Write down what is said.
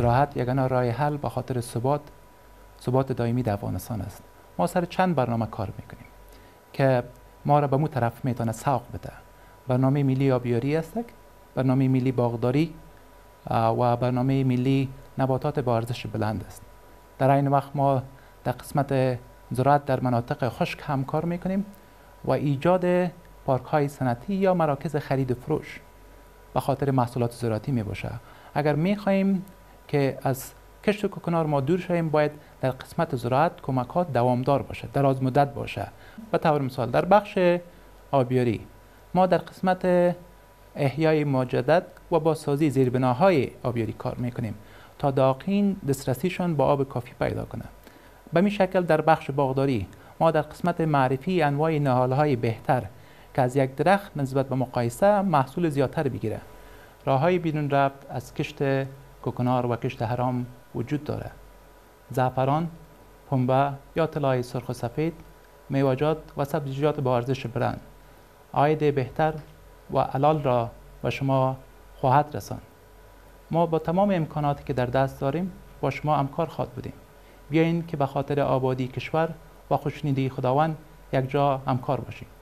زراعت یگانه راه حل به خاطر ثبات دائمی در افغانستان است. ما سر چند برنامه کار میکنیم که ما را به مو طرف میتونه سوق بده. برنامه ملی آبیاری است، برنامه ملی باغداری و برنامه ملی نباتات با ارزش بلند است. در این وقت ما در قسمت زراعت در مناطق خشک هم کار میکنیم و ایجاد پارک های صنعتی یا مراکز خرید و فروش به خاطر محصولات زراعتی می باشه. اگر می خواهیم که از کشت کوکنار ما دور شویم، باید در قسمت زراعت کمکات دوامدار باشه، دراز مدت باشه. به طور مثال در بخش آبیاری ما در قسمت احیای مجدد و بازسازی زیربناهای آبیاری کار میکنیم تا داقین دسترسیشون با آب کافی پیدا کنه. به این شکل در بخش باغداری ما در قسمت معرفی انواع نهالهای بهتر که از یک درخت نسبت به مقایسه محصول زیادتر بگیره. راههای بیرون رفت از کشت کوکنار و کشت حرام وجود داره. زعفران، پنبه یا طلای سرخ و سفید، میوه‌جات و سبزیجات با ارزش بلند عاید بهتر و حلال را به شما خواهد رساند. ما با تمام امکاناتی که در دست داریم با شما همکار خواهد بودیم. بیاین که به خاطر آبادی کشور و خوشنودی خداوند یک جا همکار باشیم.